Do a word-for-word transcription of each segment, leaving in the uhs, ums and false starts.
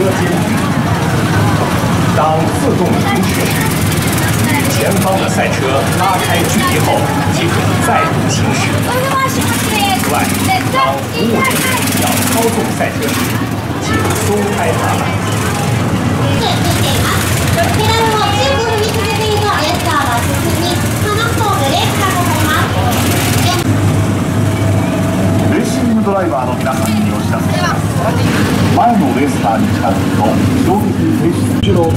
间距离。当自动停止时，与前方的赛车拉开距离后，即可再度行驶。此外，当服务人员要操纵赛车时，请松开踏板。レーシングドライバーの皆さんにお知らせします。前のレースターに近づくと衝撃停止中の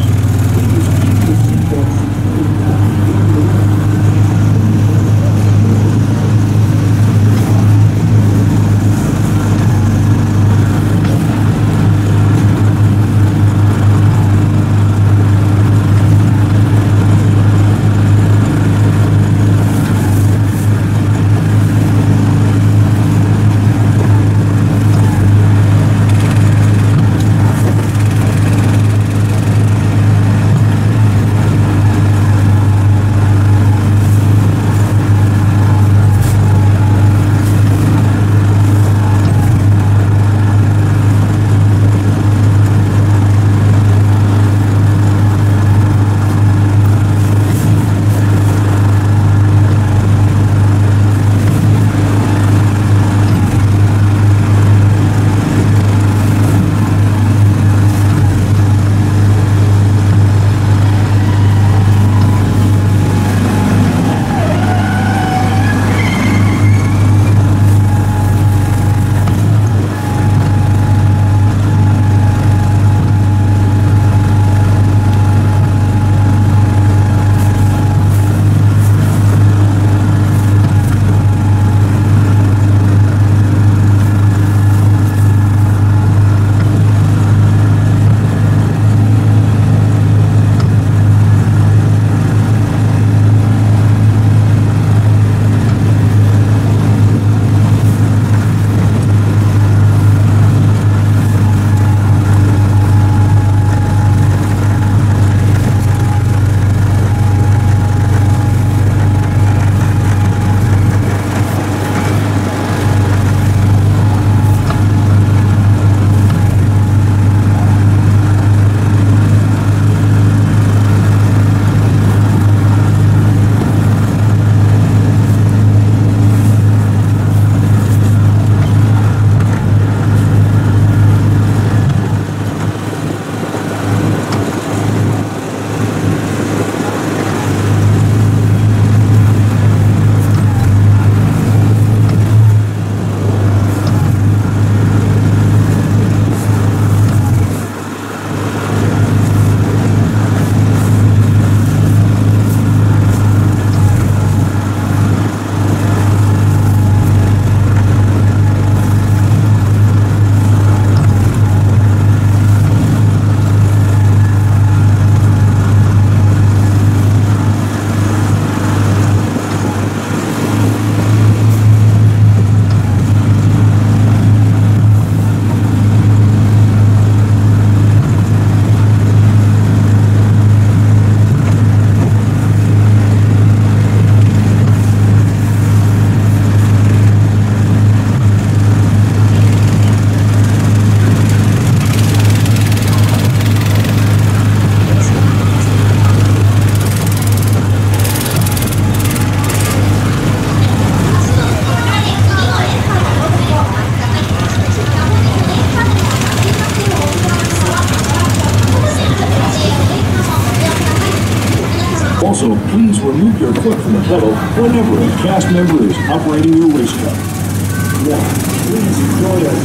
Also, please remove your foot from the pedal whenever a cast member is operating your race car. Now, please enjoy a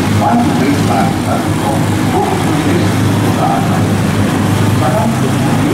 Thank you.